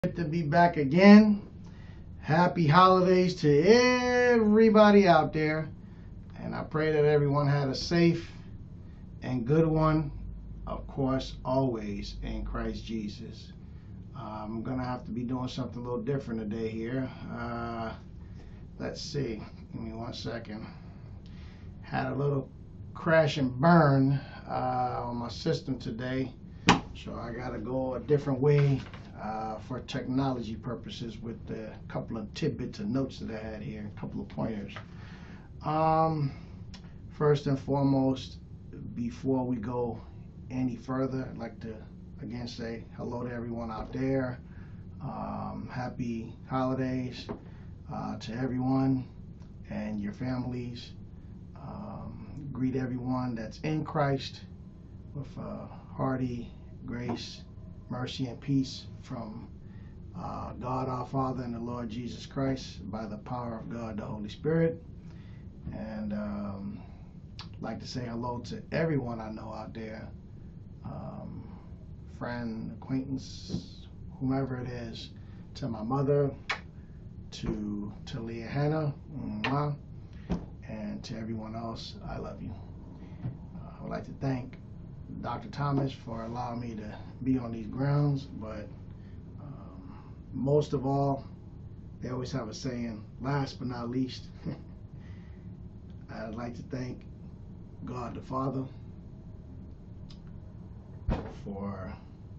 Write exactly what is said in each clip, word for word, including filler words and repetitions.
Good to be back again. Happy holidays to everybody out there. And I pray that everyone had a safe and good one. Of course, always in Christ Jesus. Uh, I'm going to have to be doing something a little different today here. Uh, let's see. Give me one second. Had a little crash and burn uh, on my system today. So I got to go a different way. Uh, for technology purposes with a couple of tidbits and notes that I had here, a couple of pointers. Um, first and foremost, before we go any further, I'd like to again say hello to everyone out there. Um, happy holidays uh, to everyone and your families. Um, greet everyone that's in Christ with uh, hearty grace, mercy, and peace from uh, God our Father and the Lord Jesus Christ by the power of God the Holy Spirit. And um, I'd like to say hello to everyone I know out there, um, friend, acquaintance, whomever it is, to my mother, to to Leah Hannah, mwah, and to everyone else. I love you. Uh, I would like to thank Doctor Thomas for allowing me to be on these grounds, but um, most of all, they always have a saying, last but not least, I'd like to thank God the Father for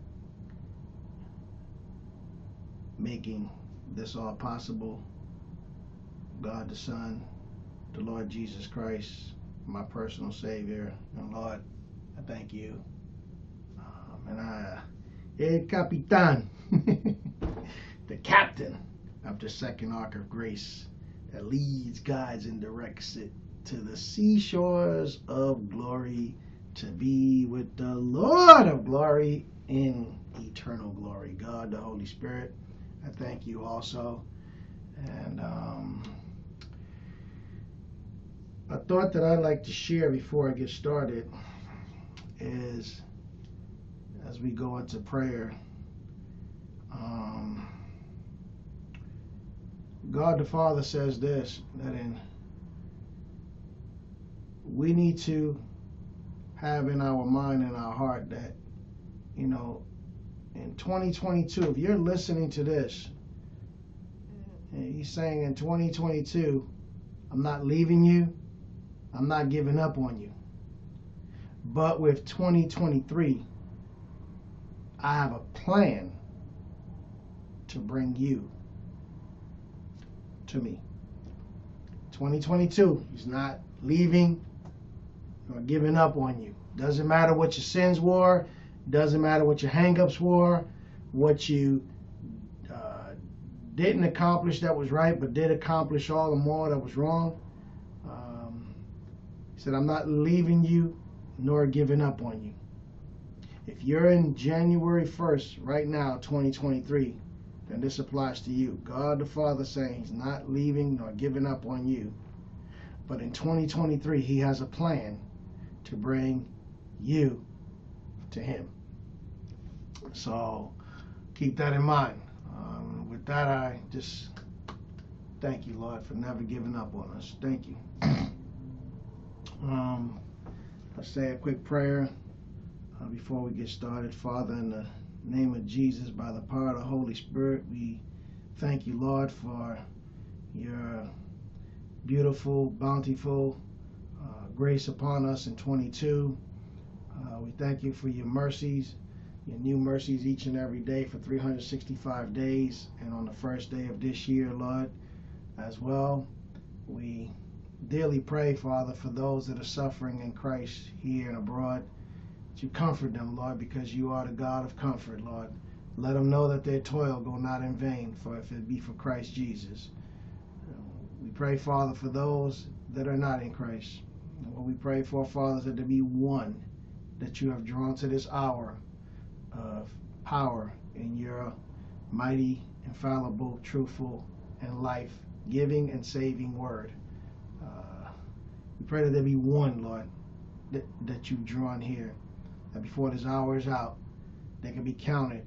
making this all possible, God the Son, the Lord Jesus Christ, my personal Savior, and Lord, I thank you. Um, and I, El Capitan, the captain of the second ark of grace that leads, guides, and directs it to the seashores of glory to be with the Lord of glory in eternal glory. God, the Holy Spirit, I thank you also. And um, a thought that I'd like to share before I get started is, as we go into prayer, um, God the Father says this, that in we need to have in our mind and our heart that, you know, in twenty twenty-two, if you're listening to this, and he's saying in twenty twenty-two, I'm not leaving you, I'm not giving up on you. But with twenty twenty-three, I have a plan to bring you to me. twenty twenty-two, he's not leaving or giving up on you. Doesn't matter what your sins were, doesn't matter what your hang-ups were, what you uh, didn't accomplish that was right, but did accomplish all the more that was wrong. Um, he said, I'm not leaving you nor giving up on you. If you're in January first, right now, twenty twenty-three, then this applies to you. God the Father saying he's not leaving nor giving up on you. But in twenty twenty-three, he has a plan to bring you to him. So keep that in mind. Um, with that, I just thank you, Lord, for never giving up on us. Thank you. um, Let's say a quick prayer uh, before we get started. Father, in the name of Jesus, by the power of the Holy Spirit, we thank you, Lord, for your beautiful, bountiful uh, grace upon us in twenty-two. Uh, we thank you for your mercies, your new mercies each and every day for three hundred sixty-five days, and on the first day of this year, Lord, as well. We dearly pray, Father, for those that are suffering in Christ here and abroad, that you comfort them, Lord, because you are the God of comfort, Lord. Let them know that their toil go not in vain, for if it be for Christ Jesus. We pray, Father, for those that are not in Christ. What we pray for, Father, is that there be one that you have drawn to this hour of power in your mighty, infallible, truthful, and life-giving and saving word. Uh, we pray that there be one, Lord, that, that you've drawn here, that before this hour is out, they can be counted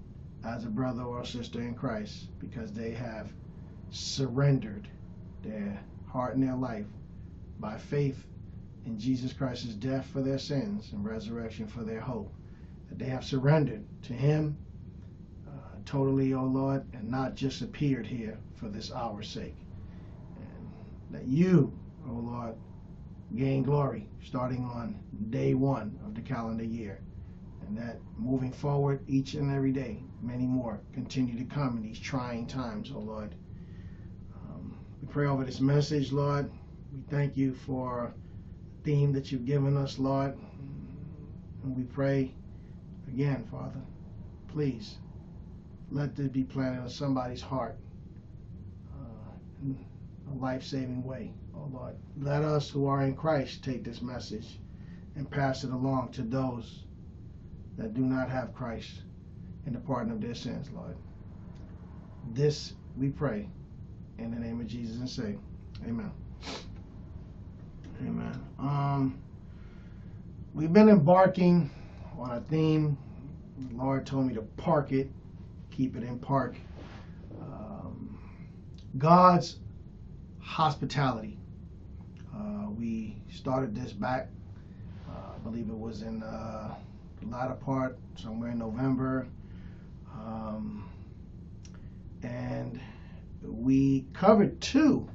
as a brother or sister in Christ, because they have surrendered their heart and their life by faith in Jesus Christ's death for their sins and resurrection for their hope. That they have surrendered to Him uh, totally, O Lord, and not just appeared here for this hour's sake. And that You, O Lord, gain glory starting on day one of the calendar year. And that moving forward each and every day, many more continue to come in these trying times, O Lord. Um, we pray over this message, Lord. We thank You for the theme that You've given us, Lord. And we pray again, Father, please let this be planted on somebody's heart uh, in a life-saving way, oh Lord. Let us who are in Christ take this message and pass it along to those that do not have Christ in the pardon of their sins, Lord. This we pray in the name of Jesus and say, amen. Amen. Um, we've been embarking on a theme. The Lord told me to park it, keep it in park. Um, God's hospitality. Uh, we started this back, uh, I believe it was in uh, the latter part, somewhere in November. Um, and we covered two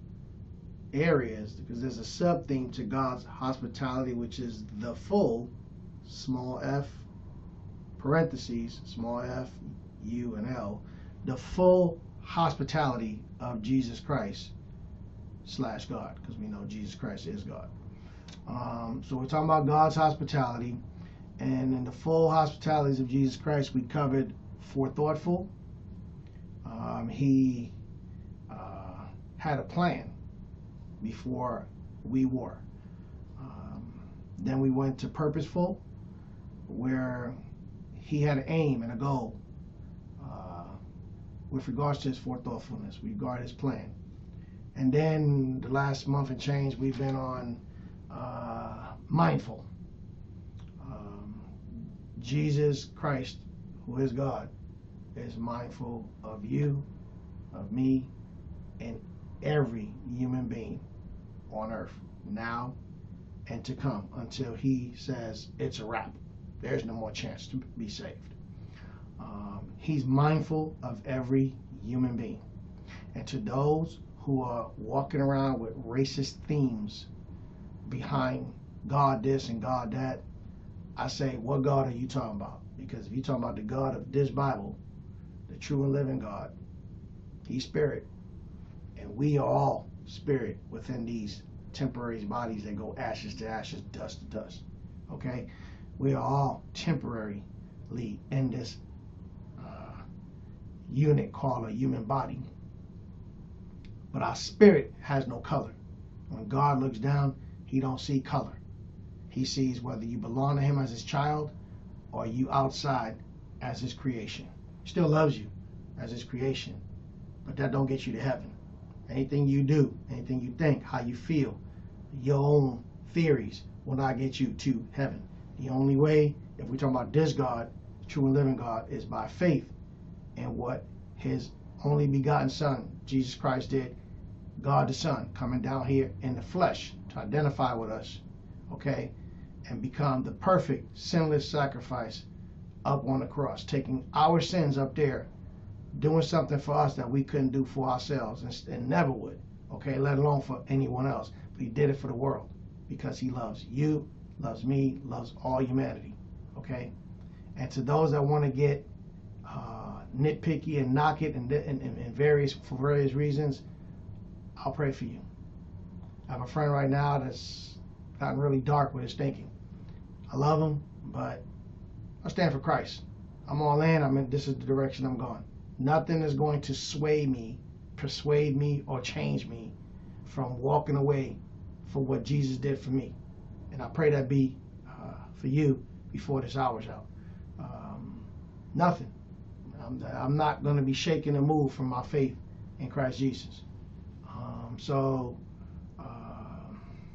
areas, because there's a sub-theme to God's hospitality, which is the full, small f, parentheses, small f, U and L, the full hospitality of Jesus Christ slash God, because we know Jesus Christ is God. Um, so we're talking about God's hospitality, and in the full hospitalities of Jesus Christ, we covered forethoughtful. Um, he uh, had a plan before we were. Um, then we went to purposeful, where He had an aim and a goal uh, with regards to His forethoughtfulness, with regard to His plan. And then the last month and change, we've been on uh, mindful. Um, Jesus Christ, who is God, is mindful of you, of me, and every human being on earth, now and to come, until He says it's a wrap. There's no more chance to be saved. Um, he's mindful of every human being. And to those who are walking around with racist themes behind God this and God that, I say, what God are you talking about? Because if you're talking about the God of this Bible, the true and living God, He's spirit. And we are all spirit within these temporary bodies that go ashes to ashes, dust to dust. Okay? We are all temporarily in this uh, unit called a human body. But our spirit has no color. When God looks down, He don't see color. He sees whether you belong to Him as His child or you outside as His creation. He still loves you as His creation, but that don't get you to heaven. Anything you do, anything you think, how you feel, your own theories will not get you to heaven. The only way, if we're talking about this God, true and living God, is by faith in what His only begotten Son, Jesus Christ, did. God the Son coming down here in the flesh to identify with us, okay, and become the perfect, sinless sacrifice up on the cross, taking our sins up there, doing something for us that we couldn't do for ourselves and, and never would, okay, let alone for anyone else. But He did it for the world because He loves you, loves me, loves all humanity, okay? And to those that want to get uh, nitpicky and knock it and, and, and various for various reasons, I'll pray for you. I have a friend right now that's gotten really dark with his thinking. I love him, but I stand for Christ. I'm all in. I mean, this is the direction I'm going. Nothing is going to sway me, persuade me, or change me from walking away for what Jesus did for me. And I pray that be uh, for you before this hour's out. Um, nothing. I'm, I'm not going to be shaken and moved from my faith in Christ Jesus. Um, so, uh,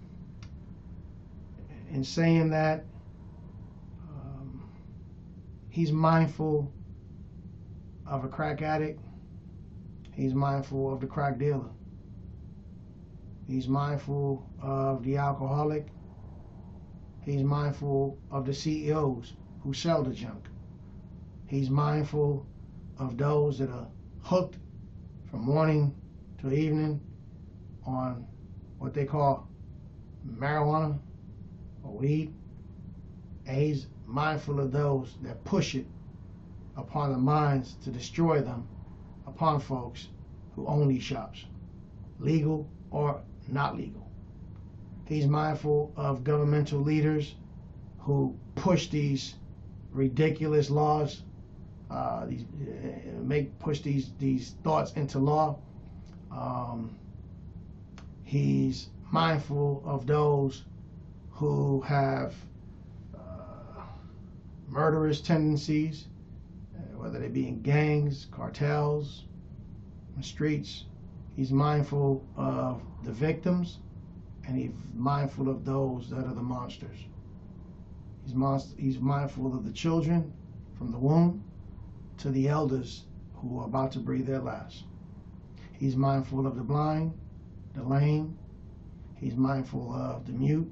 in saying that, um, He's mindful of a crack addict. He's mindful of the crack dealer. He's mindful of the alcoholic. He's mindful of the C E Os who sell the junk. He's mindful of those that are hooked from morning to evening on what they call marijuana or weed. And he's mindful of those that push it upon the minds to destroy them upon folks who own these shops, legal or not legal. He's mindful of governmental leaders who push these ridiculous laws, uh, these uh, make push these these thoughts into law. Um, he's mindful of those who have uh, murderous tendencies, uh, whether they be in gangs, cartels, the streets. He's mindful of the victims, and he's mindful of those that are the monsters. He's, monst- he's mindful of the children from the womb to the elders who are about to breathe their last. He's mindful of the blind, the lame. He's mindful of the mute.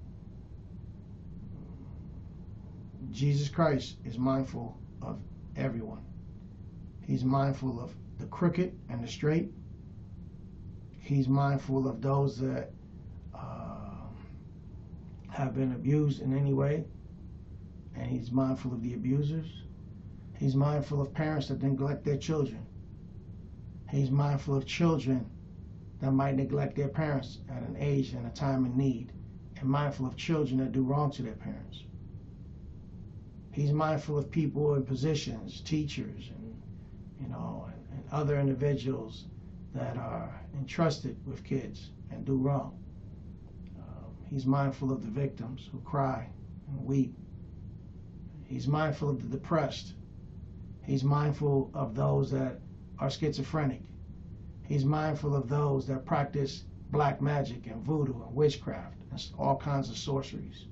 Jesus Christ is mindful of everyone. He's mindful of the crooked and the straight. He's mindful of those that uh, have been abused in any way, and he's mindful of the abusers. He's mindful of parents that neglect their children. He's mindful of children that might neglect their parents at an age and a time in need, and mindful of children that do wrong to their parents. He's mindful of people in positions, teachers, and you know, and, and other individuals that are entrusted with kids and do wrong. Um, he's mindful of the victims who cry and weep. He's mindful of the depressed. He's mindful of those that are schizophrenic. He's mindful of those that practice black magic and voodoo and witchcraft and all kinds of sorceries.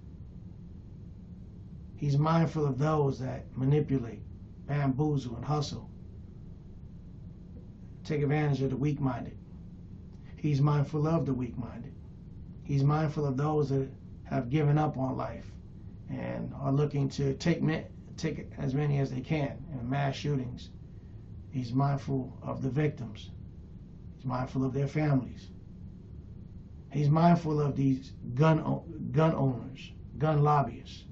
He's mindful of those that manipulate, bamboozle, and hustle, take advantage of the weak-minded. He's mindful of the weak-minded. He's mindful of those that have given up on life and are looking to take take as many as they can in mass shootings. He's mindful of the victims. He's mindful of their families. He's mindful of these gun gun owners, gun lobbyists,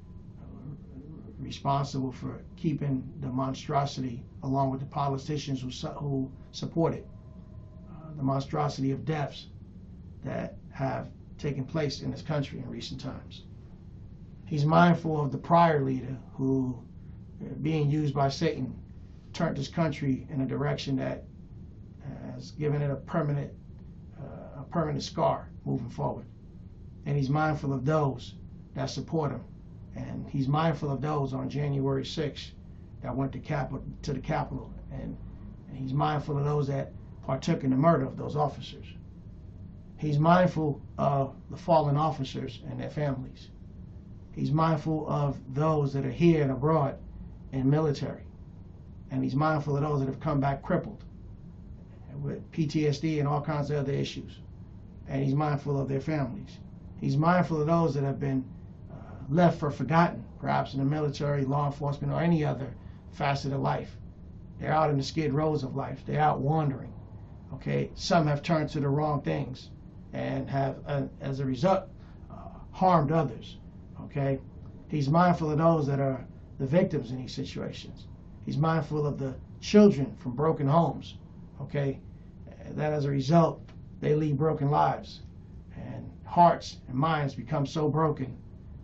responsible for keeping the monstrosity along with the politicians who, su- who support it, uh, the monstrosity of deaths that have taken place in this country in recent times. He's mindful of the prior leader who, uh, being used by Satan, turned this country in a direction that has given it a permanent, uh, a permanent scar moving forward. And he's mindful of those that support him. And he's mindful of those on January sixth that went to, Cap- to the Capitol. And, and he's mindful of those that partook in the murder of those officers. He's mindful of the fallen officers and their families. He's mindful of those that are here and abroad in military. And he's mindful of those that have come back crippled with P T S D and all kinds of other issues. And he's mindful of their families. He's mindful of those that have been left for forgotten, perhaps in the military, law enforcement, or any other facet of life. They're out in the skid rows of life. They're out wandering. Okay, some have turned to the wrong things and have, uh, as a result, uh, harmed others. Okay, he's mindful of those that are the victims in these situations. He's mindful of the children from broken homes. Okay, that as a result, they lead broken lives, and hearts and minds become so broken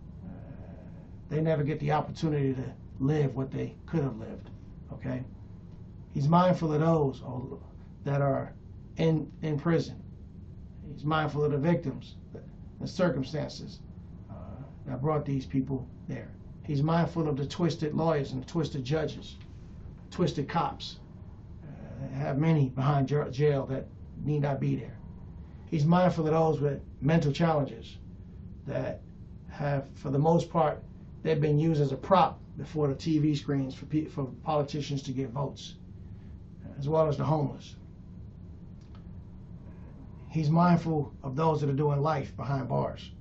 they never get the opportunity to live what they could have lived. Okay, he's mindful of those that are in in prison. He's mindful of the victims, the circumstances uh, that brought these people there. He's mindful of the twisted lawyers and the twisted judges, twisted cops. Uh, have many behind jail that need not be there. He's mindful of those with mental challenges that have, for the most part, they've been used as a prop before the T V screens for, for politicians to get votes, as well as the homeless. He's mindful of those that are doing life behind bars.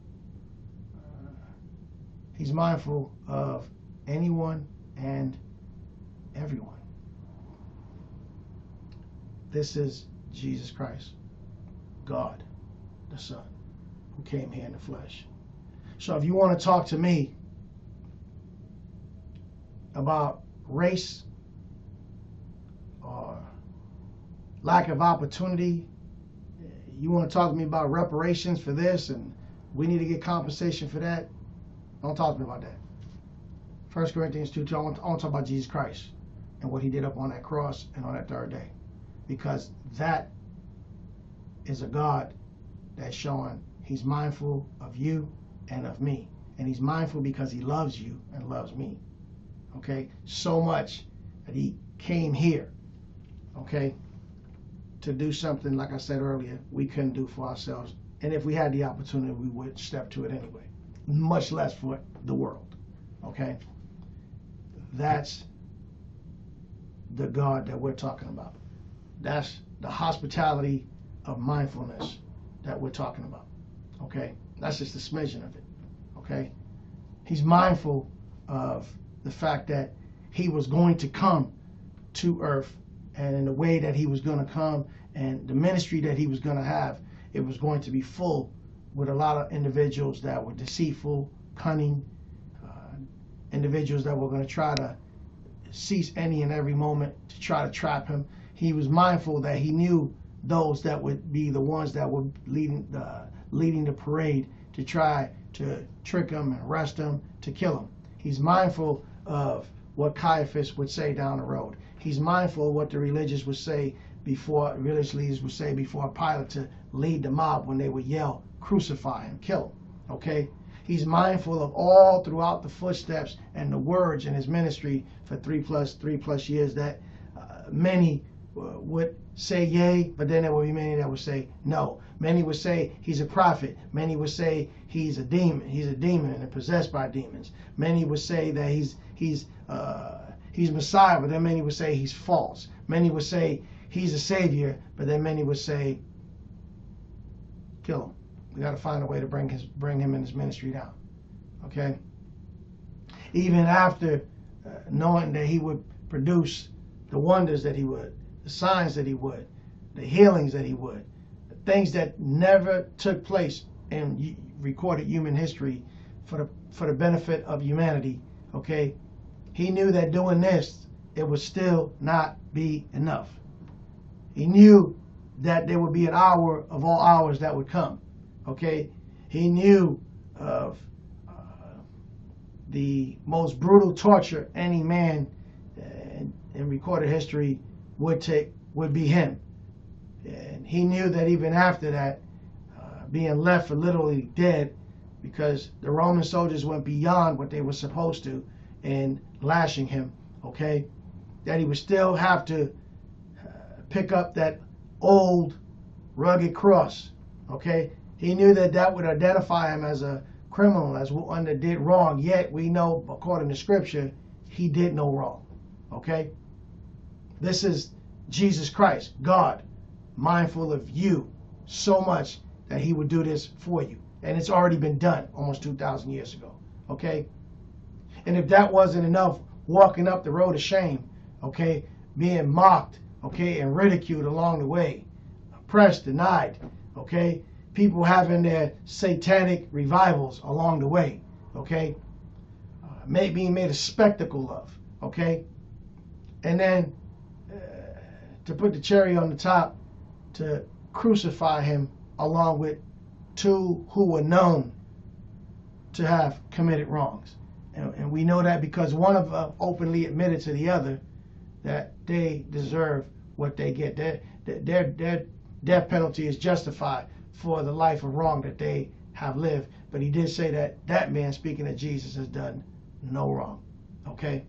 He's mindful of anyone and everyone. This is Jesus Christ, God, the Son, who came here in the flesh. So if you want to talk to me about race or lack of opportunity, you want to talk to me about reparations for this and we need to get compensation for that, don't talk to me about that. First Corinthians two two, I want, I want to talk about Jesus Christ and what he did up on that cross and on that third day. Because that is a God that's showing he's mindful of you and of me. And he's mindful because he loves you and loves me. Okay? So much that he came here, okay, to do something, like I said earlier, we couldn't do for ourselves. And if we had the opportunity, we would step to it anyway. Much less for the world. Okay? That's the God that we're talking about. That's the hospitality of mindfulness that we're talking about. Okay? That's just a smidgen of it. Okay? He's mindful of the fact that he was going to come to earth, and in the way that he was going to come and the ministry that he was going to have, it was going to be full with a lot of individuals that were deceitful, cunning, uh, individuals that were going to try to seize any and every moment to try to trap him. He was mindful that he knew those that would be the ones that were leading the, leading the parade to try to trick him and arrest him, to kill him. He's mindful of what Caiaphas would say down the road. He's mindful of what the religious would say before, religious leaders would say before Pilate to lead the mob when they would yell, crucify him, kill him. Okay? He's mindful of all throughout the footsteps and the words in his ministry for three plus three plus years that uh, many uh, would say yea, but then there would be many that would say no. Many would say he's a prophet. Many would say he's a demon. He's a demon and possessed by demons. Many would say that he's he's uh, he's Messiah, but then many would say he's false. Many would say he's a savior, but then many would say kill him. We got to find a way to bring his bring him and his ministry down. Okay. Even after uh, knowing that he would produce the wonders that he would, the signs that he would, the healings that he would, the things that never took place in recorded human history for the for the benefit of humanity. Okay. He knew that doing this, it would still not be enough. He knew that there would be an hour of all hours that would come. Okay, he knew of uh, the most brutal torture any man in, in recorded history would take would be him, and he knew that even after that, uh, being left for literally dead, because the Roman soldiers went beyond what they were supposed to in lashing him. Okay, that he would still have to uh, pick up that old rugged cross. Okay. He knew that that would identify him as a criminal, as one that did wrong. Yet we know, according to Scripture, he did no wrong. Okay? This is Jesus Christ, God, mindful of you so much that he would do this for you. And it's already been done almost two thousand years ago. Okay? And if that wasn't enough, walking up the road of shame, okay, being mocked, okay, and ridiculed along the way, oppressed, denied, okay, people having their satanic revivals along the way, okay? Uh, may, being made a spectacle of, okay? And then uh, to put the cherry on the top, to crucify him along with two who were known to have committed wrongs. And, and we know that because one of them openly admitted to the other that they deserve what they get. Their, their, their death penalty is justified for the life of wrong that they have lived. But he did say that that man, speaking of Jesus, has done no wrong. Okay?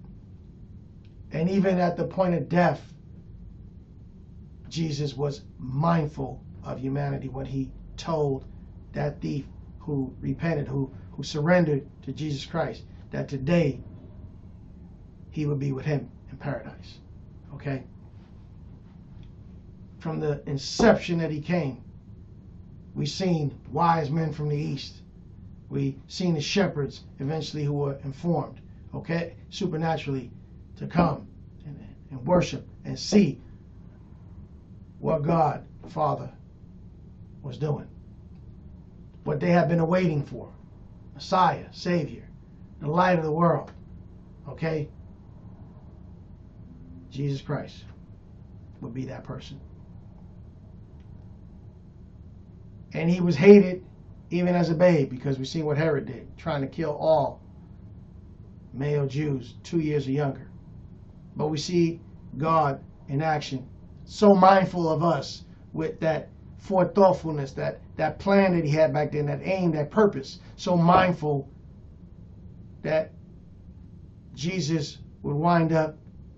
And even at the point of death, Jesus was mindful of humanity when he told that thief who repented, who, who surrendered to Jesus Christ, that today he would be with him in paradise. Okay? From the inception that he came, we seen wise men from the east. We seen the shepherds eventually who were informed, okay, supernaturally, to come and, and worship and see what God, Father, was doing. What they have been awaiting for. Messiah, Savior, the light of the world. Okay? Jesus Christ would be that person. And he was hated even as a babe, because we see what Herod did, trying to kill all male Jews two years or younger. But we see God in action, so mindful of us with that forethoughtfulness, that, that plan that he had back then, that aim, that purpose, so mindful that Jesus would wind up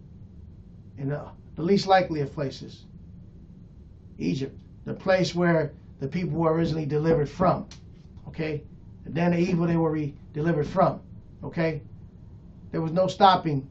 in the, the least likely of places, Egypt, the place where the people were originally delivered from, okay? And then the evil they were re- delivered from, okay? There was no stopping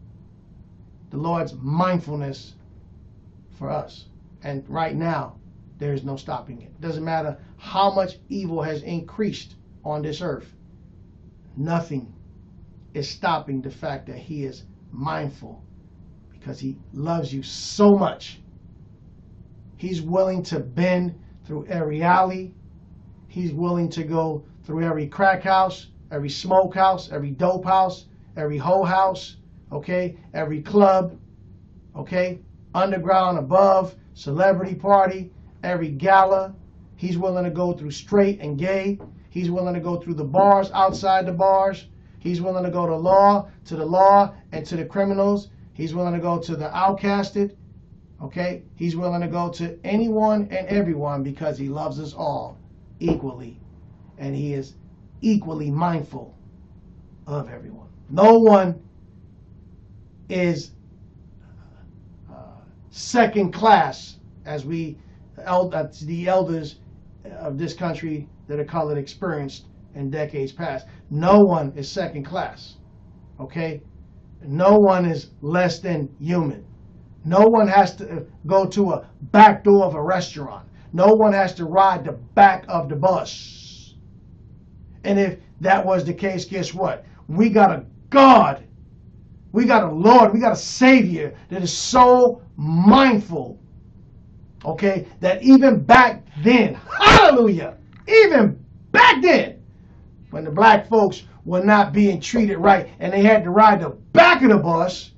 the Lord's mindfulness for us. And right now, there is no stopping it. It doesn't matter how much evil has increased on this earth. Nothing is stopping the fact that he is mindful, because he loves you so much. He's willing to bend through every alley. He's willing to go through every crack house, every smoke house, every dope house, every hoe house, okay, every club, okay, underground, above, celebrity party, every gala. He's willing to go through straight and gay. He's willing to go through the bars, outside the bars. He's willing to go to law, to the law, and to the criminals. He's willing to go to the outcasted. Okay? He's willing to go to anyone and everyone, because he loves us all equally. And he is equally mindful of everyone. No one is uh, second class, as we, the elders of this country that are colored experienced in decades past. No one is second class. Okay? No one is less than human. No one has to go to a back door of a restaurant. No one has to ride the back of the bus. And if that was the case, guess what? We got a God. We got a Lord. We got a Savior that is so mindful, okay, that even back then, hallelujah, even back then, when the black folks were not being treated right and they had to ride the back of the bus,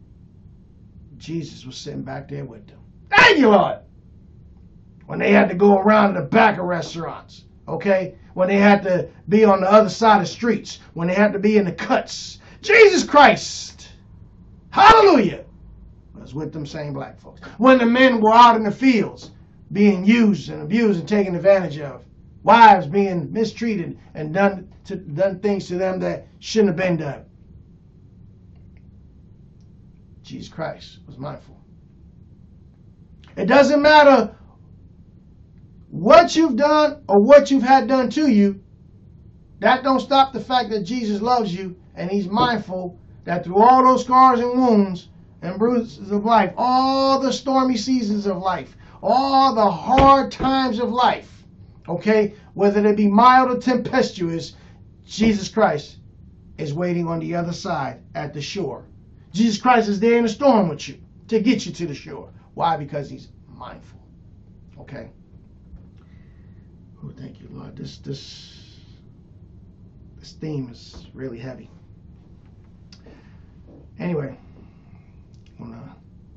Jesus was sitting back there with them. Thank you, Lord. When they had to go around the back of restaurants, okay? When they had to be on the other side of streets, when they had to be in the cuts, Jesus Christ, hallelujah, was with them same black folks. When the men were out in the fields being used and abused and taken advantage of, wives being mistreated and done to, done things to them that shouldn't have been done, Jesus Christ was mindful. It doesn't matter what you've done or what you've had done to you. That don't stop the fact that Jesus loves you, and he's mindful that through all those scars and wounds and bruises of life, all the stormy seasons of life, all the hard times of life, okay, whether they be mild or tempestuous, Jesus Christ is waiting on the other side at the shore. Jesus Christ is there in the storm with you to get you to the shore. Why? Because he's mindful. Okay. Oh, thank you, Lord. This this this theme is really heavy. Anyway, uh,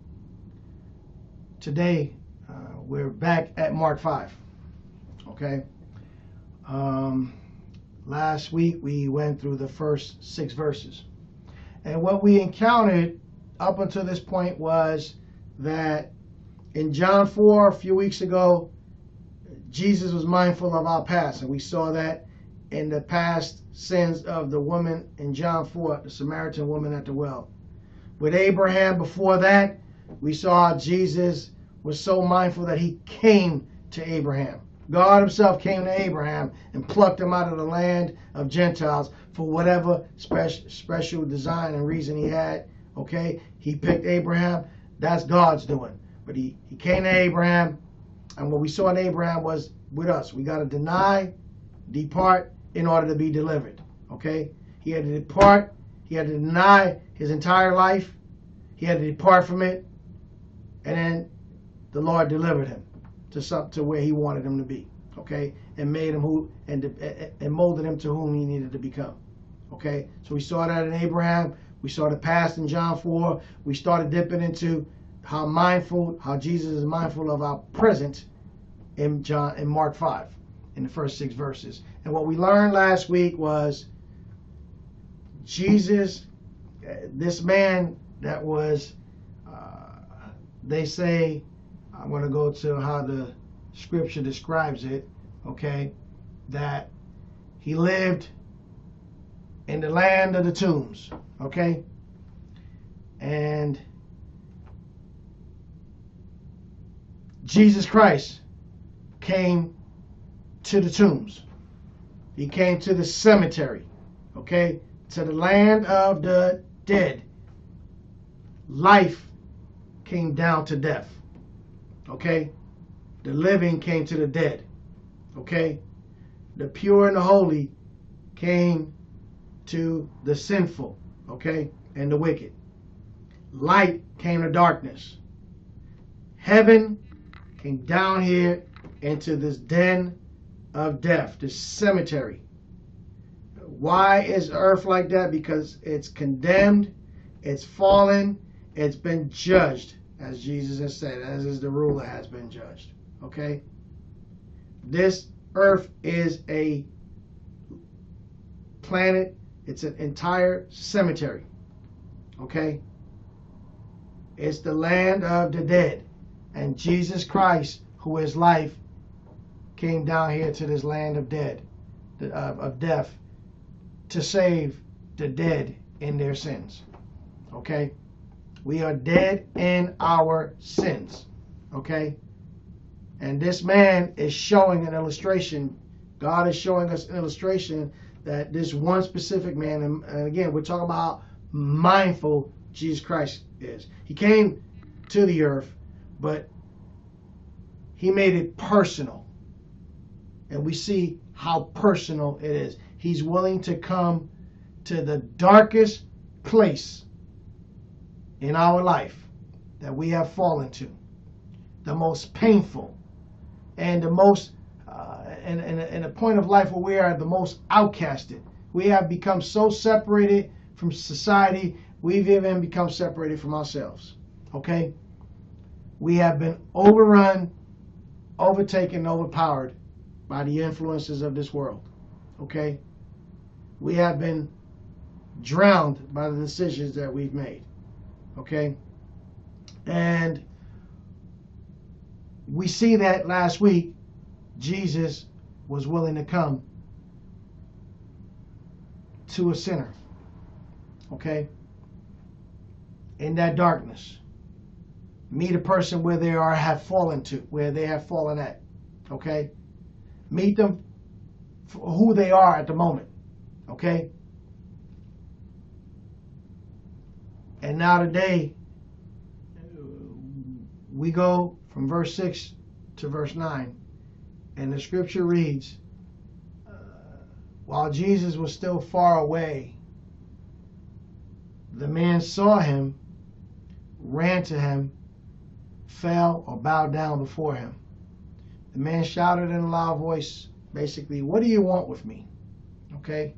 today uh, we're back at Mark five. Okay. Um, last week we went through the first six verses. And what we encountered up until this point was that in John four, a few weeks ago, Jesus was mindful of our past. And we saw that in the past sins of the woman in John four, the Samaritan woman at the well. With Abraham before that, we saw Jesus was so mindful that he came to Abraham. God himself came to Abraham and plucked him out of the land of Gentiles for whatever special special design and reason he had, Okay? He picked Abraham. That's God's doing. But he, he came to Abraham, and what we saw in Abraham was with us. We got to deny, depart in order to be delivered. Okay? He had to depart. He had to deny his entire life. He had to depart from it. And then the Lord delivered him to some, to where he wanted him to be. Okay? And made him who, and, and molded him to whom he needed to become. Okay? So we saw that in Abraham. We saw the past in John four. We started dipping into how mindful, how Jesus is mindful of our present in John, in Mark five, in the first six verses. And what we learned last week was Jesus, this man that was, uh, they say, I'm going to go to how the scripture describes it, okay, that he lived in the land of the tombs, okay, and Jesus Christ came to the tombs. He came to the cemetery, okay, to the land of the dead. Life came down to death, okay. The living came to the dead, okay. The pure and the holy came to the sinful, okay, and the wicked. Light came to darkness. Heaven came down here into this den of death, this cemetery. Why is earth like that? Because it's condemned, it's fallen, it's been judged, as Jesus has said, as is the ruler has been judged. Okay? This earth is a planet, it's an entire cemetery. Okay? It's the land of the dead. And Jesus Christ, who is life, came down here to this land of dead, of, of death, to save the dead in their sins. Okay? We are dead in our sins. Okay? And this man is showing an illustration. God is showing us an illustration that this one specific man, and, and again, we're talking about mindful Jesus Christ is. He came to the earth, but he made it personal. And we see how personal it is. He's willing to come to the darkest place in our life that we have fallen to, the most painful, and the most, uh, in, in, in a point of life where we are the most outcasted. We have become so separated from society, we've even become separated from ourselves. Okay? We have been overrun, overtaken, overpowered by the influences of this world. Okay? We have been drowned by the decisions that we've made. Okay? And we see that last week Jesus was willing to come to a sinner. Okay? In that darkness. Meet a person where they are have fallen to, where they have fallen at. Okay? Meet them for who they are at the moment. Okay? And now today, we go from verse six to verse nine, and the scripture reads, uh, while Jesus was still far away, the man saw him, ran to him, fell or bowed down before him. The man shouted in a loud voice, basically, "What do you want with me?" Okay?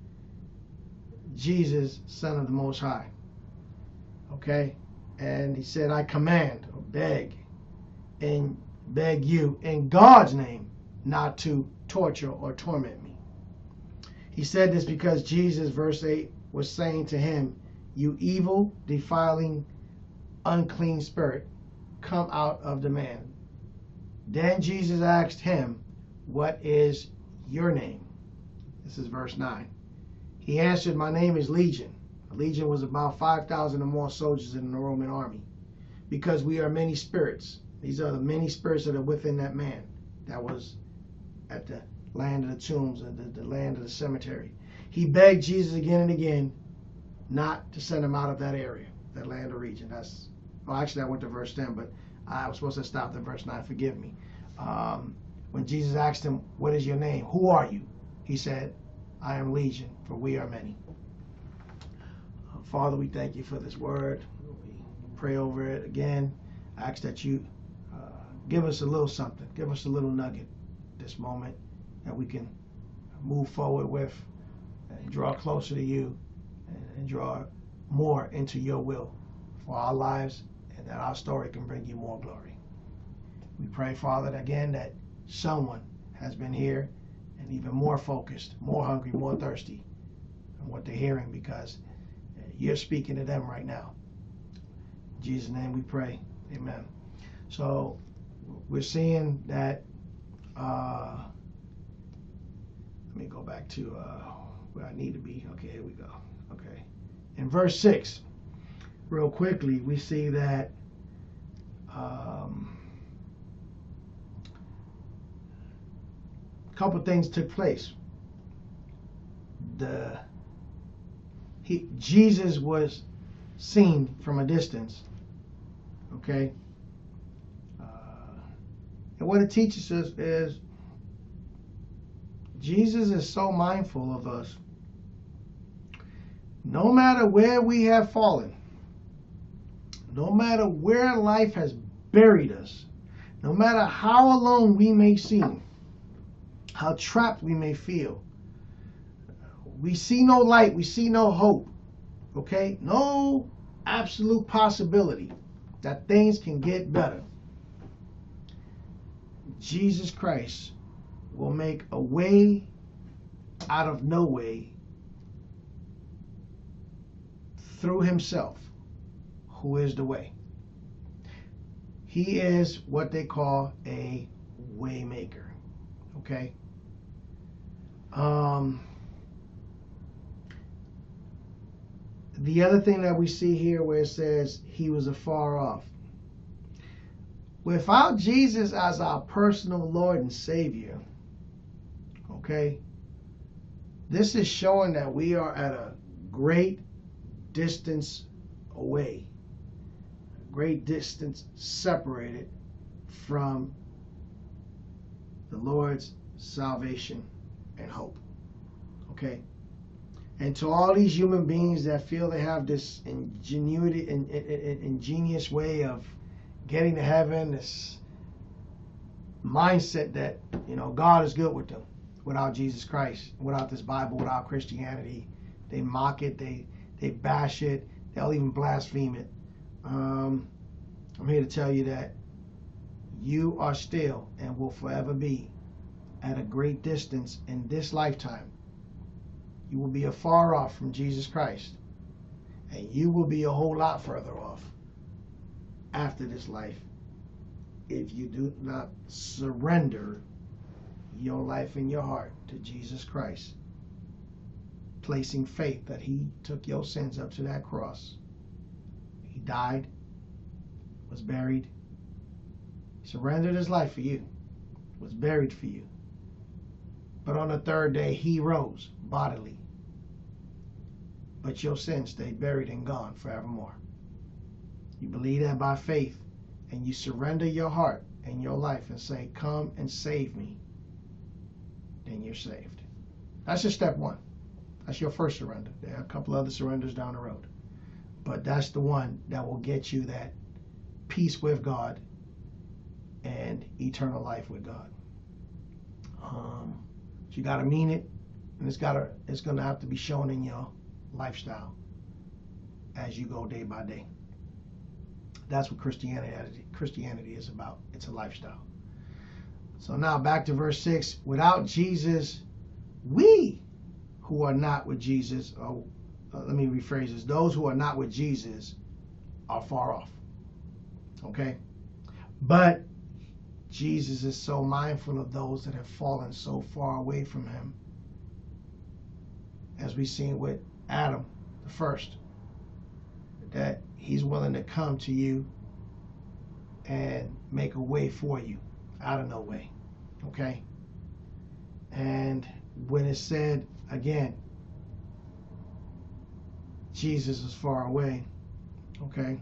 Jesus, Son of the Most High. Okay? And he said, I command, or beg, and beg you in God's name not to torture or torment me. He said this because Jesus, verse eight, was saying to him, you evil, defiling, unclean spirit, come out of the man. Then Jesus asked him, what is your name? This is verse nine. He answered, my name is Legion. A legion was about five thousand or more soldiers in the Roman army, because we are many spirits. These are the many spirits that are within that man that was at the land of the tombs, and the, the land of the cemetery. He begged Jesus again and again not to send him out of that area, that land or region. That's, well, actually, I went to verse ten, but I was supposed to stop at verse nine. Forgive me. Um, when Jesus asked him, what is your name? Who are you? He said, I am Legion, for we are many. Uh, Father, we thank you for this word. We pray over it again. I ask that you uh, give us a little something, give us a little nugget this moment that we can move forward with and draw closer to you and, and draw more into your will for our lives, and that our story can bring you more glory. We pray, Father, that again that someone has been here and even more focused, more hungry, more thirsty on what they're hearing, because you're speaking to them right now. In Jesus' name we pray. Amen. So we're seeing that, uh, let me go back to uh, where I need to be. Okay, here we go. Okay. In verse six, real quickly, we see that um, a couple things took place. The he, Jesus was seen from a distance. Okay? Uh, and what it teaches us is Jesus is so mindful of us. No matter where we have fallen, no matter where life has buried us, no matter how alone we may seem, how trapped we may feel, we see no light, we see no hope, okay? No absolute possibility that things can get better. Jesus Christ will make a way out of no way through himself, who is the way. He is what they call a way maker. Okay? Um, the other thing that we see here where it says he was afar off. Without Jesus as our personal Lord and Savior, okay, this is showing that we are at a great distance away, great distance separated from the Lord's salvation and hope. Okay? And to all these human beings that feel they have this ingenuity and in, in, in, ingenious way of getting to heaven, this mindset that, you know, God is good with them without Jesus Christ, without this Bible, without Christianity. They mock it, they they bash it, they'll even blaspheme it. Um, I'm here to tell you that you are still and will forever be at a great distance in this lifetime. You will be afar off from Jesus Christ, and you will be a whole lot further off after this life if you do not surrender your life and your heart to Jesus Christ, placing faith that he took your sins up to that cross. He died, was buried, surrendered his life for you, was buried for you. But on the third day, he rose bodily. But your sins stayed buried and gone forevermore. You believe that by faith, and you surrender your heart and your life and say, come and save me, then you're saved. That's just step one. That's your first surrender. There are a couple other surrenders down the road. But that's the one that will get you that peace with God and eternal life with God. Um, so you got to mean it, and it's got to, it's going to have to be shown in your lifestyle as you go day by day. That's what Christianity Christianity is about. It's a lifestyle. So now back to verse six. Without Jesus, we who are not with Jesus, oh, uh, let me rephrase this. Those who are not with Jesus are far off. Okay? But Jesus is so mindful of those that have fallen so far away from him. As we've seen with Adam, the first, that he's willing to come to you and make a way for you out of no way. Okay? And when it said, again, Jesus is far away, Okay?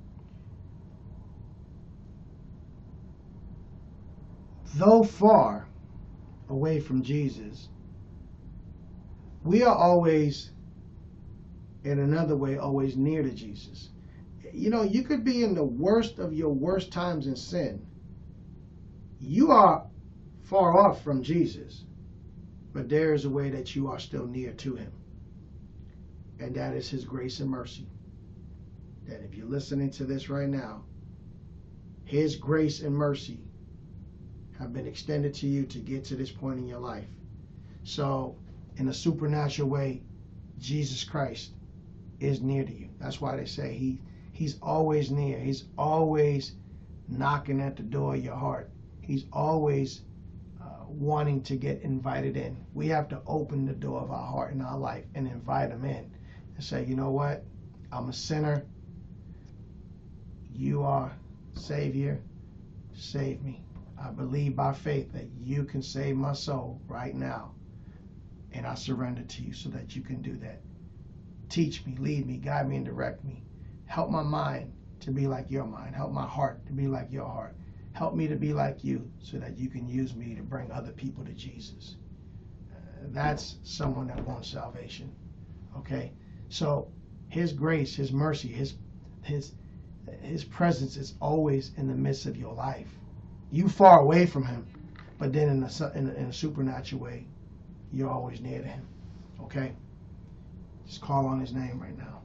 Though far away from Jesus, we are always, in another way, always near to Jesus. You know, you could be in the worst of your worst times in sin. You are far off from Jesus, but there is a way that you are still near to him. And that is his grace and mercy. That if you're listening to this right now, his grace and mercy have been extended to you to get to this point in your life. So, in a supernatural way, Jesus Christ is near to you. That's why they say he he's always near. He's always knocking at the door of your heart. He's always uh, wanting to get invited in. We have to open the door of our heart and our life and invite him in and say, you know what? I'm a sinner. You are Savior. Save me. I believe by faith that you can save my soul right now. And I surrender to you so that you can do that. Teach me, lead me, guide me, and direct me. Help my mind to be like your mind. Help my heart to be like your heart. Help me to be like you so that you can use me to bring other people to Jesus. Uh, that's someone that wants salvation. Okay? So his grace, his mercy, his his his presence is always in the midst of your life. You far away from him, but then in a, in a, in a supernatural way, you're always near to him. Okay? Just call on his name right now.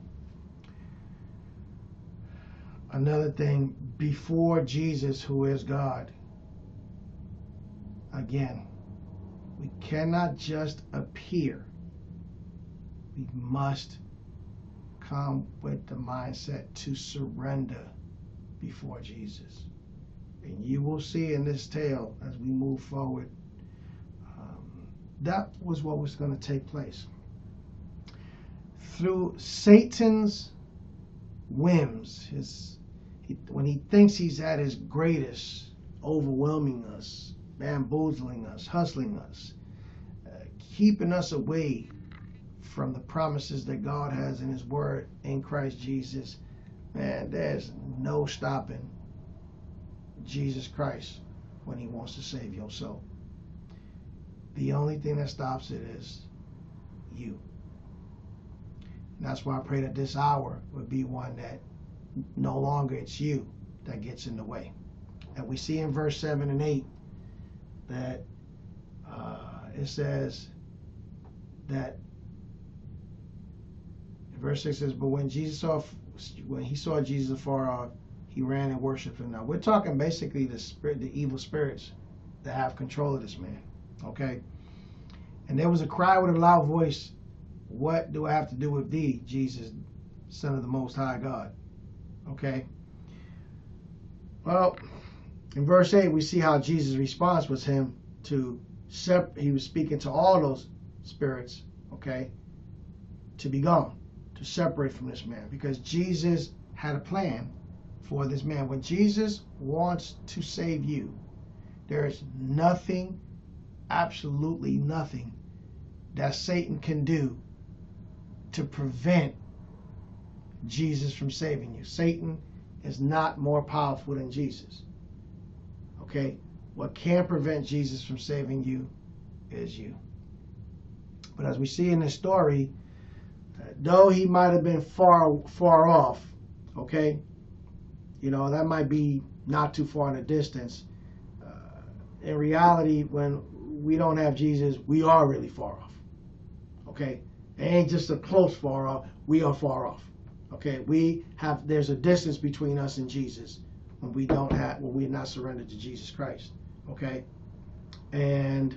Another thing, before Jesus, who is God, again, we cannot just appear. We must come with the mindset to surrender before Jesus. And you will see in this tale as we move forward, um, that was what was going to take place. Through Satan's whims, his he, when he thinks he's at his greatest, overwhelming us, bamboozling us, hustling us, uh, keeping us away from the promises that God has in his word in Christ Jesus, man, there's no stopping Jesus Christ when he wants to save your soul. The only thing that stops it is you. And that's why I pray that this hour would be one that no longer it's you that gets in the way. And we see in verse seven and eight that uh, it says that verse six says, but when Jesus saw when he saw Jesus afar off, he ran and worshipped him. Now we're talking basically the spirit, the evil spirits that have control of this man. Okay? And there was a cry with a loud voice, what do I have to do with thee, Jesus, Son of the Most High God? Okay? Well, in verse eight, we see how Jesus' response was him to sep- he was speaking to all those spirits, okay, to be gone, to separate from this man, because Jesus had a plan for this man. When Jesus wants to save you, there is nothing, absolutely nothing, that Satan can do to prevent Jesus from saving you. Satan is not more powerful than Jesus. Okay? What can prevent Jesus from saving you is you. But as we see in this story, uh, though he might have been far, far off, okay, you know, that might be not too far in the distance. Uh, in reality, when we don't have Jesus, we are really far off. Okay? It ain't just a close far off. We are far off. Okay? We have, there's a distance between us and Jesus when we don't have, when we're not surrendered to Jesus Christ. Okay? And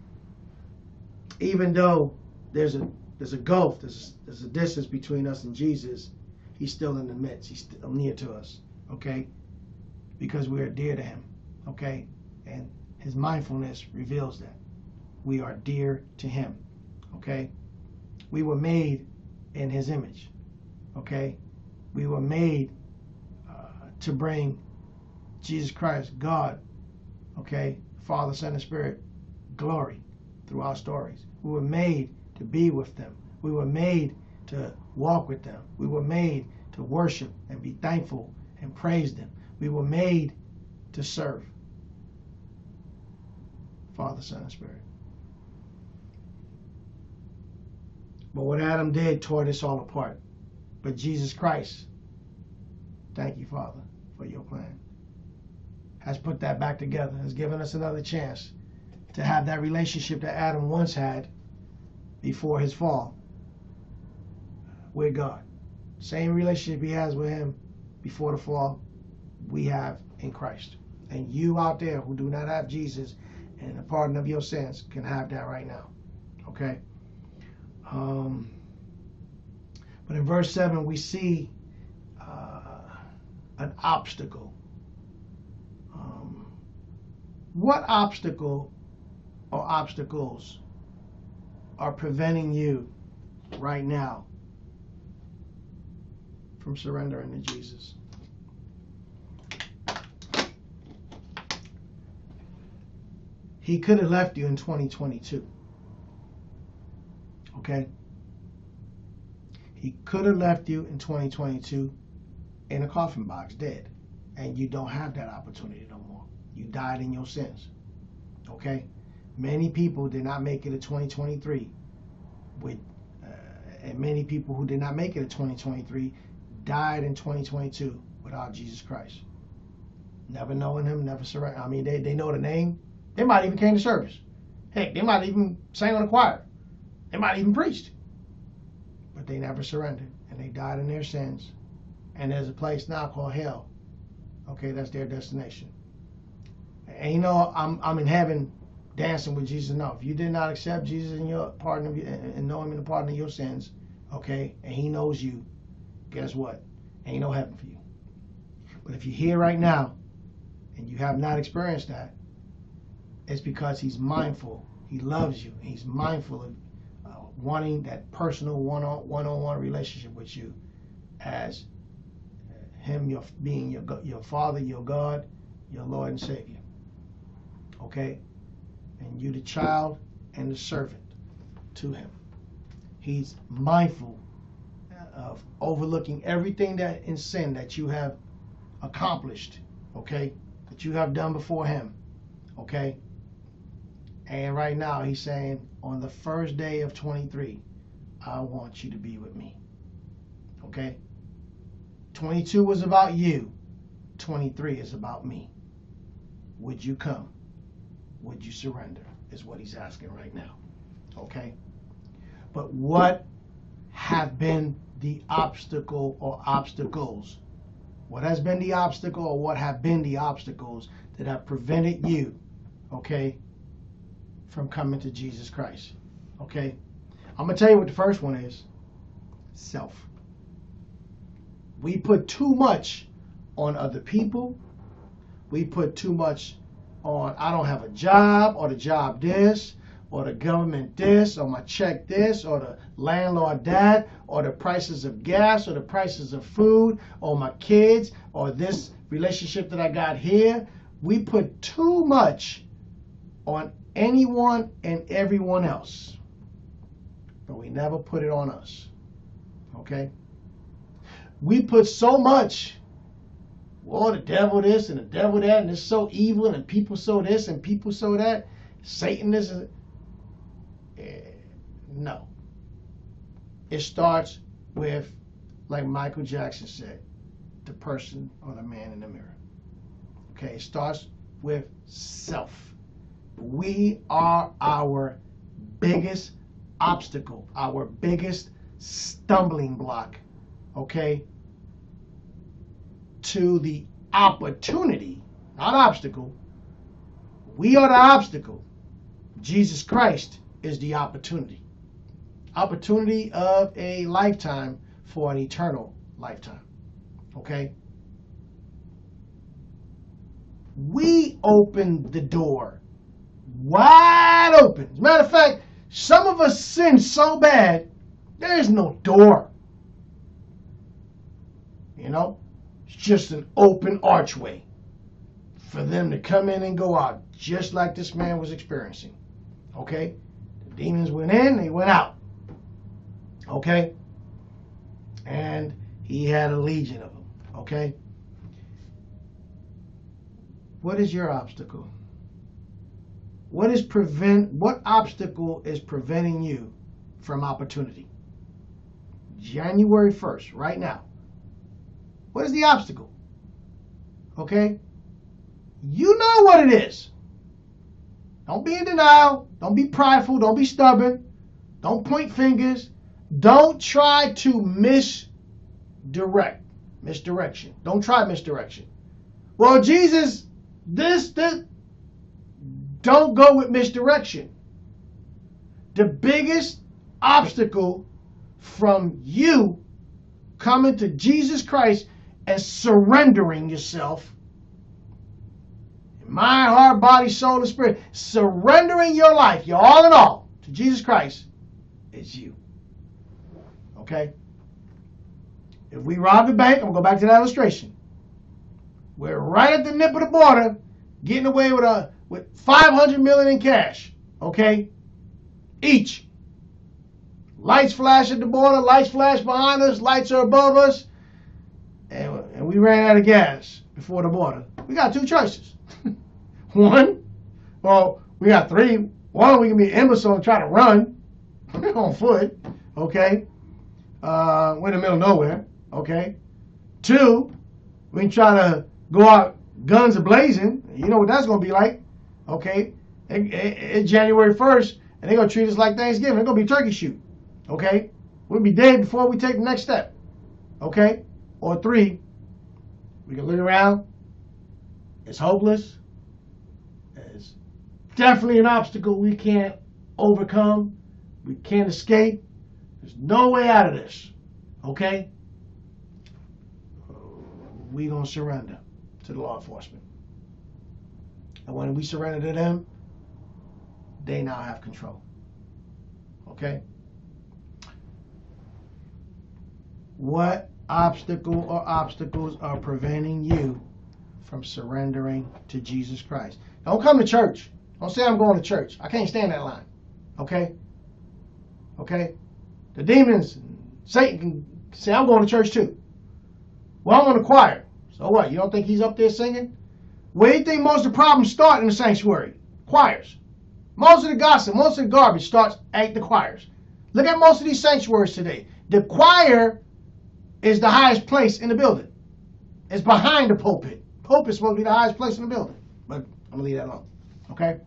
even though there's a there's a gulf, there's there's a distance between us and Jesus, he's still in the midst. He's still near to us. Okay? Because we are dear to him. Okay? And his mindfulness reveals that. We are dear to him. Okay? We were made in his image. Okay? We were made uh, to bring Jesus Christ, God, okay, Father, Son, and Spirit, glory through our stories. We were made to be with them. We were made to walk with them. We were made to worship and be thankful and praise them. We were made to serve Father, Son, and Spirit. But what Adam did tore this all apart. But Jesus Christ, thank you, Father, for your plan, has put that back together, has given us another chance to have that relationship that Adam once had before his fall with God. Same relationship he has with him before the fall, we have in Christ. And you out there who do not have Jesus and the pardon of your sins can have that right now. Okay? Um, but in verse seven, we see uh, an obstacle. Um, what obstacle or obstacles are preventing you right now from surrendering to Jesus? He could have left you in twenty twenty-two. Okay? He could have left you in twenty twenty-two in a coffin box, dead. And you don't have that opportunity no more. You died in your sins. Okay? Many people did not make it to twenty twenty-three. With, uh, and many people who did not make it to twenty twenty-three died in twenty twenty-two without Jesus Christ. Never knowing him, never surrender. I mean, they, they know the name. They might even came to service. Heck, they might even sang on the choir. They might even preached. But they never surrendered. And they died in their sins. And there's a place now called hell. Okay, that's their destination. And you know, I'm I'm in heaven dancing with Jesus. No, if you did not accept Jesus in your pardon of, and know him in the pardon of your sins, okay, and he knows you, guess what? Ain't no heaven for you. But if you're here right now and you have not experienced that, it's because he's mindful. He loves you. He's mindful of uh, wanting that personal one-on one-on-one relationship with you, as him your being your your Father, your God, your Lord and Savior. Okay, and you the child and the servant to him. He's mindful of overlooking everything that in sin that you have accomplished. Okay, that you have done before him. Okay. And right now he's saying, on the first day of twenty-three, I want you to be with me. Okay? twenty-two was about you. twenty-three is about me. Would you come? Would you surrender? Is what he's asking right now. Okay? But what have been the obstacle or obstacles? What has been the obstacle or what have been the obstacles that have prevented you, okay, from coming to Jesus Christ? Okay? I'm going to tell you what the first one is. Self. We put too much on other people. We put too much on, I don't have a job, or the job this, or the government this, or my check this, or the landlord that, or the prices of gas, or the prices of food, or my kids, or this relationship that I got here. We put too much on anyone and everyone else, but we never put it on us. Okay? We put so much, well, the devil this and the devil that, and it's so evil, and people so this and people so that, Satan this. And, eh, no. It starts with, like Michael Jackson said, the person or the man in the mirror. Okay? It starts with self. We are our biggest obstacle, our biggest stumbling block, okay, to the opportunity, not obstacle. We are the obstacle. Jesus Christ is the opportunity. Opportunity of a lifetime for an eternal lifetime, okay? We opened the door wide open. As a matter of fact, some of us sin so bad, there is no door. You know, it's just an open archway for them to come in and go out, just like this man was experiencing. Okay? The demons went in, they went out. Okay? And He had a legion of them. Okay? What is your obstacle? What is prevent what obstacle is preventing you from opportunity? January first, right now. What is the obstacle? Okay? You know what it is. Don't be in denial. Don't be prideful. Don't be stubborn. Don't point fingers. Don't try to misdirect. Misdirection. Don't try misdirection. Well, Jesus, this, this. Don't go with misdirection. The biggest obstacle from you coming to Jesus Christ and surrendering yourself, mind, heart, body, soul, and spirit, surrendering your life, your all in all, to Jesus Christ, is you. Okay? If we rob the bank, I'm going to go back to that illustration. We're right at the nip of the border, getting away with a with five hundred million in cash. Okay? Each. Lights flash at the border, lights flash behind us, lights are above us, and, and we ran out of gas before the border. We got two choices. One, well, we got three. One, we can be an imbecile and try to run on foot. Okay? Uh, we're in the middle of nowhere. Okay? Two, we can try to go out guns a-blazing. You know what that's going to be like. Okay? It's January first, and they're going to treat us like Thanksgiving. It's going to be a turkey shoot. Okay? We'll be dead before we take the next step. Okay? Or three, we can look around. It's hopeless. It's definitely an obstacle we can't overcome. We can't escape. There's no way out of this. Okay? We're going to surrender to the law enforcement. And when we surrender to them, they now have control. Okay? What obstacle or obstacles are preventing you from surrendering to Jesus Christ? Don't come to church. Don't say I'm going to church. I can't stand that line. Okay? Okay? The demons, Satan can say, I'm going to church too. Well, I'm on the choir. So what? You don't think he's up there singing? Where do you think most of the problems start in the sanctuary? Choirs. Most of the gossip, most of the garbage starts at the choirs. Look at most of these sanctuaries today. The choir is the highest place in the building. It's behind the pulpit. Pulpit is supposed to be the highest place in the building. But I'm going to leave that alone. Okay?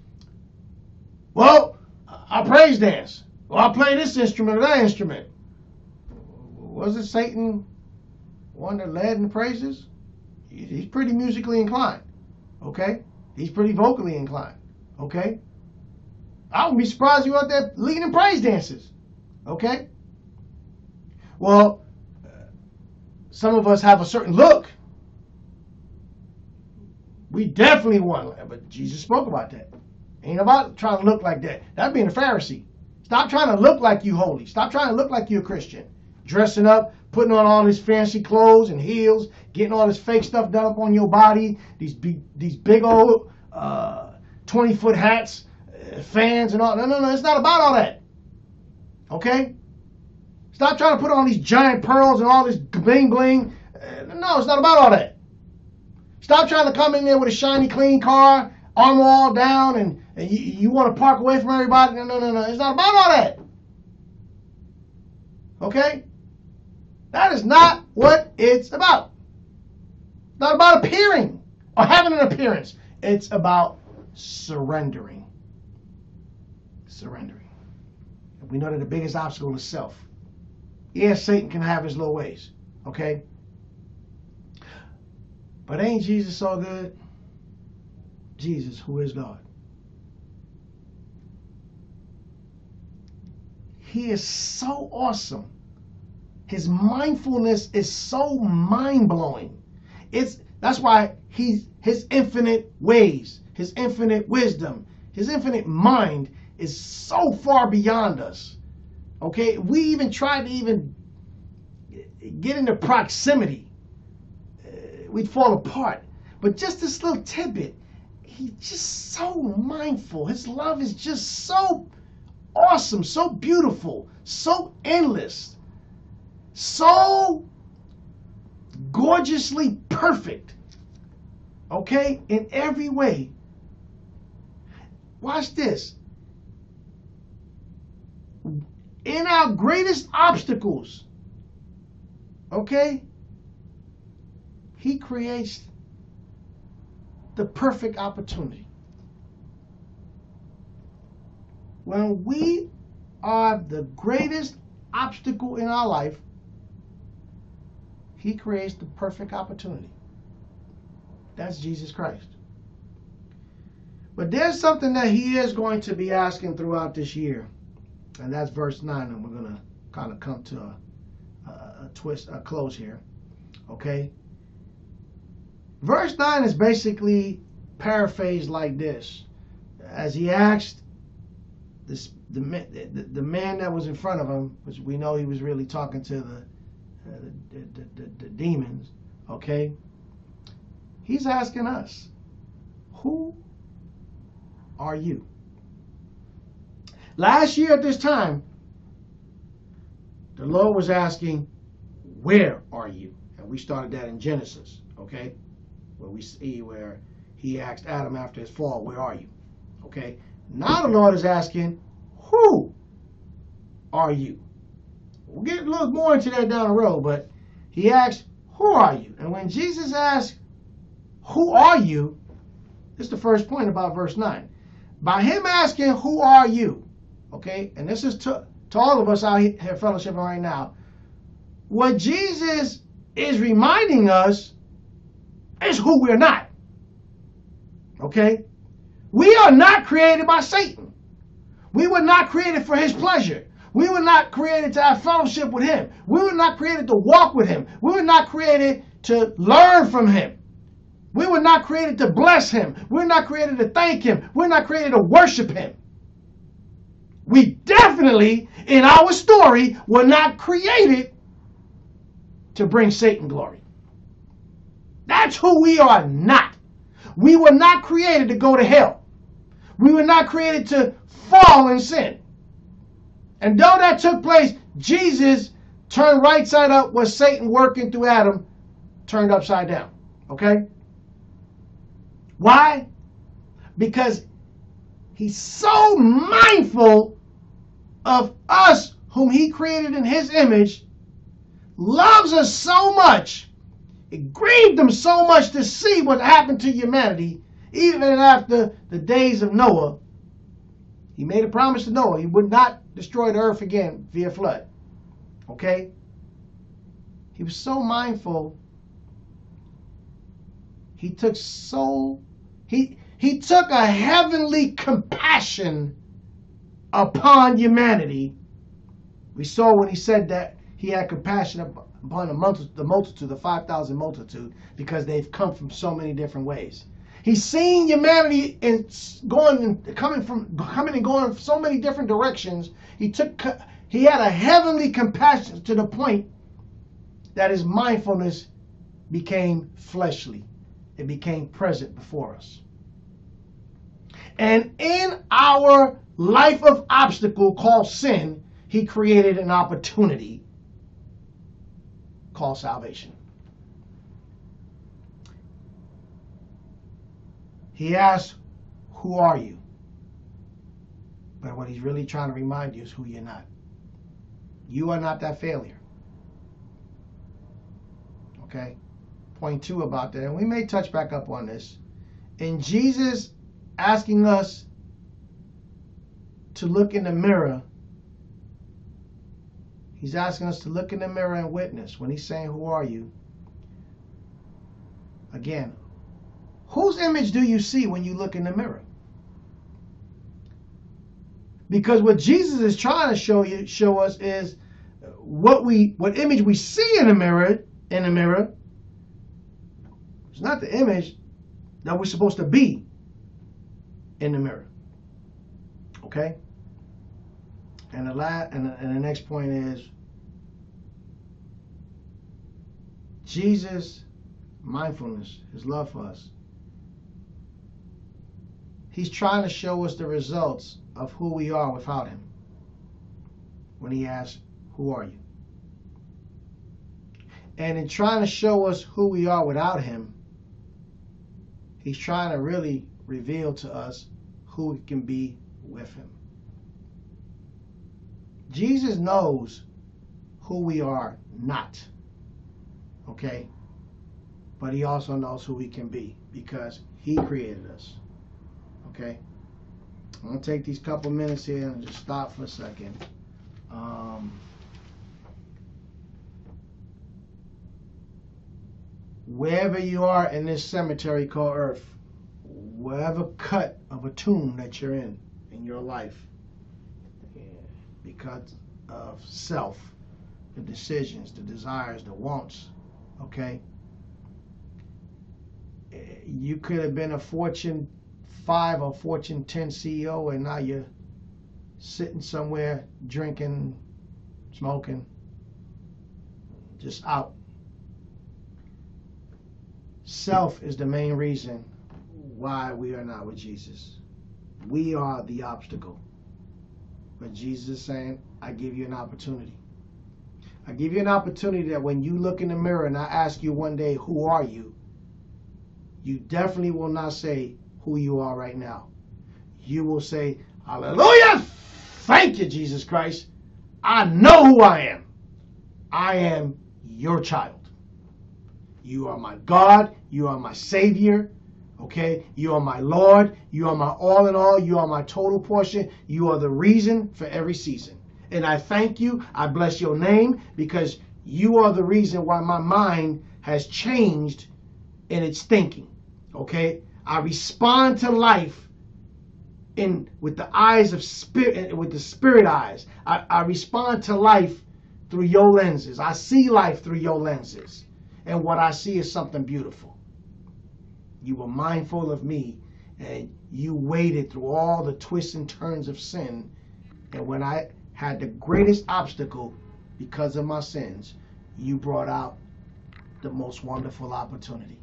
Well, I praise dance. Well, I play this instrument or that instrument. Was it Satan one that led in the praises? He's pretty musically inclined. Okay? He's pretty vocally inclined. Okay? I wouldn't be surprised if you out there leading praise dances. Okay? Well, some of us have a certain look. We definitely want, but Jesus spoke about that. Ain't about trying to look like that. That'd be a Pharisee. Stop trying to look like you holy. Stop trying to look like you're a Christian. Dressing up, putting on all these fancy clothes and heels, getting all this fake stuff done up on your body, these big, these big old uh, twenty foot hats, uh, fans and all. No, no, no, it's not about all that. Okay? Stop trying to put on these giant pearls and all this bling bling. Uh, no, it's not about all that. Stop trying to come in there with a shiny, clean car, armor all down, and, and you, you want to park away from everybody. No, no, no, no. It's not about all that. Okay? That is not what it's about. It's not about appearing or having an appearance. It's about surrendering. Surrendering. And we know that the biggest obstacle is self. Yes, Satan can have his little ways. Okay? But ain't Jesus so good? Jesus, who is God. He is so awesome. His mindfulness is so mind-blowing. It's that's why he's his infinite ways, his infinite wisdom, his infinite mind is so far beyond us. Okay? We even try to even get into proximity. Uh, we'd fall apart. But just this little tidbit, he's just so mindful. His love is just so awesome, so beautiful, so endless, so gorgeously perfect. Okay? In every way. Watch this. In our greatest obstacles, okay, he creates the perfect opportunity. When we are the greatest obstacle in our life, he creates the perfect opportunity. That's Jesus Christ. But there's something that he is going to be asking throughout this year. And that's verse nine, and we're going to kind of come to a, a, a twist, a close here. Okay? Verse nine is basically paraphrased like this. As he asked this, the, the, the man that was in front of him, which we know he was really talking to the, uh, the, the, the, the demons, okay? He's asking us, who are you? Last year at this time, the Lord was asking, where are you? And we started that in Genesis, okay? Where we see where he asked Adam after his fall, where are you? Okay? Now the Lord is asking, who are you? We'll get a little more into that down the road, but he asked, who are you? And when Jesus asked, who are you? This is the first point about verse nine. By him asking, who are you? Okay, and this is to, to all of us out here fellowshipping right now. What Jesus is reminding us is who we're not. Okay? We are not created by Satan. We were not created for his pleasure. We were not created to have fellowship with him. We were not created to walk with him. We were not created to learn from him. We were not created to bless him. We're not created to thank him. We're not created to worship him. We definitely, in our story, were not created to bring Satan glory. That's who we are not. We were not created to go to hell. We were not created to fall in sin. And though that took place, Jesus turned right side up what Satan working through Adam turned upside down. Okay? Why? Because he's so mindful of us whom he created in his image, loves us so much, it grieved him so much to see what happened to humanity, even after the days of Noah. He made a promise to Noah he would not destroy the earth again via flood. Okay? He was so mindful. He took so he he took a heavenly compassion upon humanity. We saw when he said that he had compassion upon the multitude, the multitude, the five thousand multitude, because they've come from so many different ways. He's seen humanity in going and coming from coming and going so many different directions. He took he had a heavenly compassion to the point that his mindfulness became fleshly. It became present before us. And in our life of obstacle called sin, he created an opportunity called salvation. He asked, who are you? But what he's really trying to remind you is who you're not. You are not that failure. Okay? Point two about that, and we may touch back up on this. In Jesus asking us to look in the mirror, he's asking us to look in the mirror and witness. When he's saying, who are you? Again, whose image do you see when you look in the mirror? Because what Jesus is trying to show you, show us is what we, what image we see in the mirror, in the mirror. It's not the image that we're supposed to be in the mirror. Okay? And the last, and the, and the next point is Jesus' mindfulness, his love for us. He's trying to show us the results of who we are without him. When he asks, who are you? And in trying to show us who we are without him, he's trying to really reveal to us who we can be with him. Jesus knows who we are not, okay? But he also knows who we can be because he created us, okay? I'm going to take these couple minutes here and just stop for a second. Um, wherever you are in this cemetery called Earth, wherever cut of a tomb that you're in, in your life, yeah, because of self, the decisions, the desires, the wants, okay? You could have been a Fortune five or Fortune ten C E O, and now you're sitting somewhere drinking, smoking, just out. Self is the main reason why we are not with Jesus. We are the obstacle. But Jesus is saying, I give you an opportunity. I give you an opportunity that when you look in the mirror and I ask you one day, who are you? You definitely will not say who you are right now. You will say, hallelujah! Thank you, Jesus Christ. I know who I am. I am your child. You are my God. You are my Savior. Okay? You are my Lord. You are my all in all. You are my total portion. You are the reason for every season. And I thank you. I bless your name because you are the reason why my mind has changed in its thinking. Okay? I respond to life in with the eyes of spirit, with the spirit eyes. I, I respond to life through your lenses. I see life through your lenses. And what I see is something beautiful. You were mindful of me and you waded through all the twists and turns of sin. And when I had the greatest obstacle because of my sins, you brought out the most wonderful opportunity.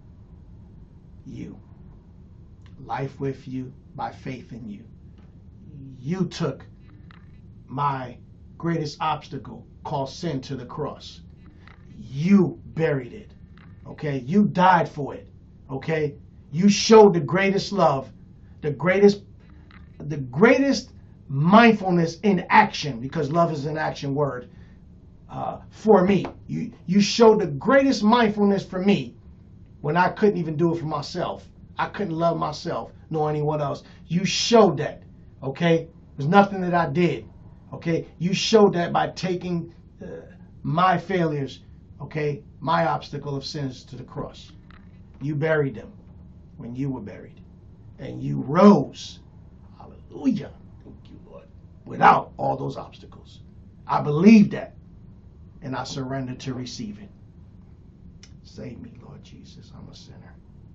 You. Life with you by faith in you. You took my greatest obstacle called sin to the cross. You buried it. Okay? You died for it. Okay? You showed the greatest love, the greatest the greatest mindfulness in action, because love is an action word, uh, for me. You you showed the greatest mindfulness for me when I couldn't even do it for myself. I couldn't love myself nor anyone else. You showed that, okay? There's nothing that I did, okay? You showed that by taking uh, my failures, okay, my obstacle of sins to the cross. You buried them when you were buried. And you rose, hallelujah, thank you, Lord, without all those obstacles. I believe that, and I surrender to receive it. Save me, Lord Jesus, I'm a sinner.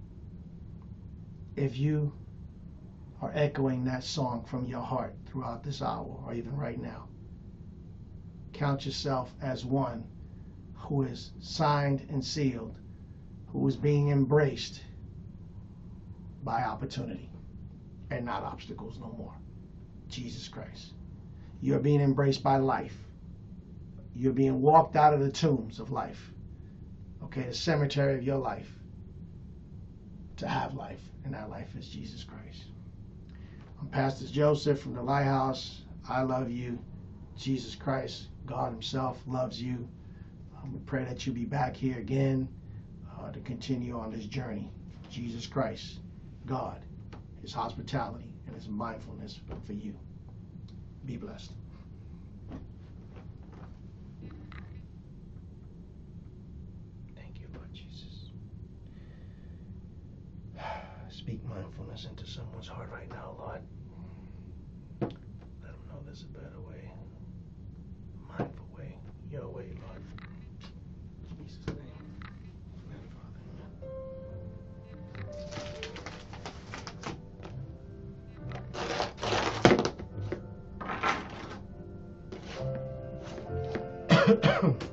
If you are echoing that song from your heart throughout this hour, or even right now, count yourself as one who is signed and sealed, who is being embraced by opportunity and not obstacles no more. Jesus Christ. You're being embraced by life. You're being walked out of the tombs of life. Okay, the cemetery of your life, to have life, and that life is Jesus Christ. I'm Pastor Joseph from the Lighthouse. I love you. Jesus Christ, God himself loves you. Um, we pray that you be back here again uh, to continue on this journey. Jesus Christ, God, his hospitality and his mindfulness for you. Be blessed. Speak mindfulness into someone's heart right now, Lord. Let them know there's a better way. Mindful way. Your way, Lord. In Jesus' name. Amen, Father.